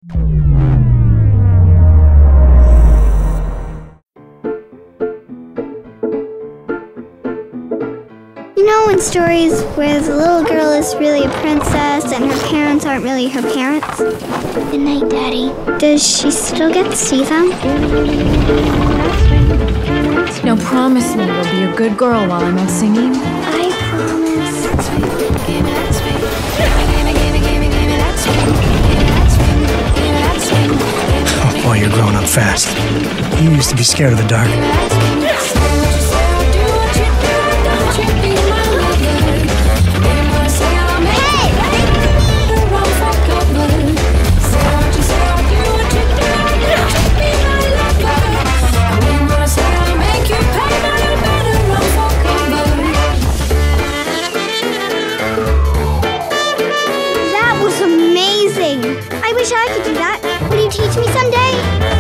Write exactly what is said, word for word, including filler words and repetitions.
You know, in stories where the little girl is really a princess and her parents aren't really her parents? Good night, Daddy. Does she still get to see them? Now promise me you'll be a good girl while I'm out singing. I promise. Oh boy, you're growing up fast. You used to be scared of the dark. That was amazing! I wish I could do that. Will you teach me someday?